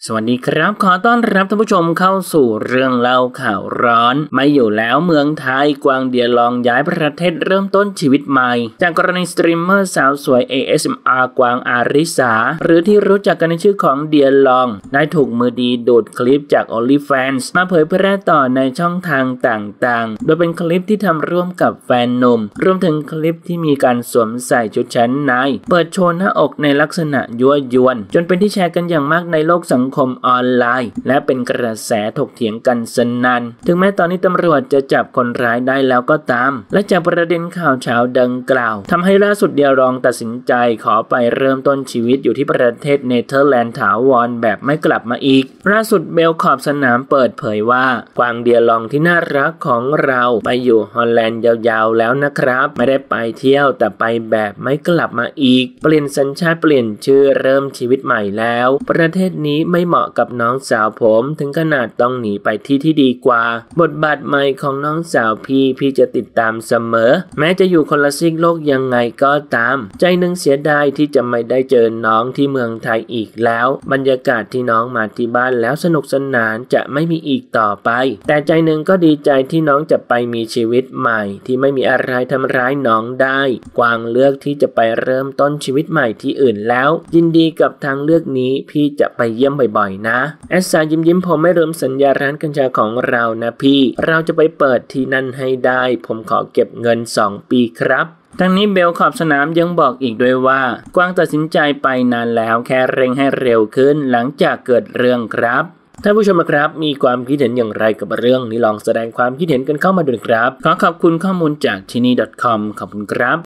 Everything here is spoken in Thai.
สวัสดีครับขอต้อนรับท่านผู้ชมเข้าสู่เรื่องเล่าข่าวร้อนไม่อยู่แล้วเมืองไทยกวางเดียลองย้ายประเทศเริ่มต้นชีวิตใหม่จากกรณีสตรีมเมอร์สาวสวย ASMR กวางอาริสาหรือที่รู้จักกันในชื่อของเดียลองได้ถูกมือดีดูดคลิปจาก OnlyFans มาเผยแพร่ต่อในช่องทางต่างๆโดยเป็นคลิปที่ทำร่วมกับแฟนหนุ่มรวมถึงคลิปที่มีการสวมใส่ชุดชั้นในเปิดโชว์หน้าอกในลักษณะยั่วยวนจนเป็นที่แชร์กันอย่างมากในโลกสังคมออนไลน์และเป็นกระแสถกเถียงกันสนั่นถึงแม้ตอนนี้ตำรวจจะจับคนร้ายได้แล้วก็ตามและจากประเด็นข่าวเช้าดังกล่าวทำให้ล่าสุดเดียรองตัดสินใจขอไปเริ่มต้นชีวิตอยู่ที่ประเทศเนเธอร์แลนด์ถาวรแบบไม่กลับมาอีกล่าสุดเบลขอบสนามเปิดเผยว่ากวางเดียรองที่น่ารักของเราไปอยู่ฮอลแลนด์ยาวๆแล้วนะครับไม่ได้ไปเที่ยวแต่ไปแบบไม่กลับมาอีกเปลี่ยนสัญชาติเปลี่ยนชื่อเริ่มชีวิตใหม่แล้วประเทศนี้ไม่เหมาะกับน้องสาวผมถึงขนาดต้องหนีไปที่ดีกว่าบทบาทใหม่ของน้องสาวพี่จะติดตามเสมอแม้จะอยู่คนละซีกโลกยังไงก็ตามใจนึงเสียดายที่จะไม่ได้เจอน้องที่เมืองไทยอีกแล้วบรรยากาศที่น้องมาที่บ้านแล้วสนุกสนานจะไม่มีอีกต่อไปแต่ใจนึงก็ดีใจที่น้องจะไปมีชีวิตใหม่ที่ไม่มีอะไรทำร้ายน้องได้กวางเลือกที่จะไปเริ่มต้นชีวิตใหม่ที่อื่นแล้วยินดีกับทางเลือกนี้พี่จะไปเยี่ยมบ่อยๆนะแอสซายิ้มผมไม่ลืมสัญญาร้านกัญชาของเรานะพี่เราจะไปเปิดที่นั่นให้ได้ผมขอเก็บเงิน2 ปีครับทั้งนี้เบลขอบสนามยังบอกอีกด้วยว่ากวางตัดสินใจไปนานแล้วแค่เร่งให้เร็วขึ้นหลังจากเกิดเรื่องครับท่านผู้ชมครับมีความคิดเห็นอย่างไรกับเรื่องนี้ลองแสดงความคิดเห็นกันเข้ามาดูครับขอขอบคุณข้อมูลจากที่นี่ .com ขอบคุณครับ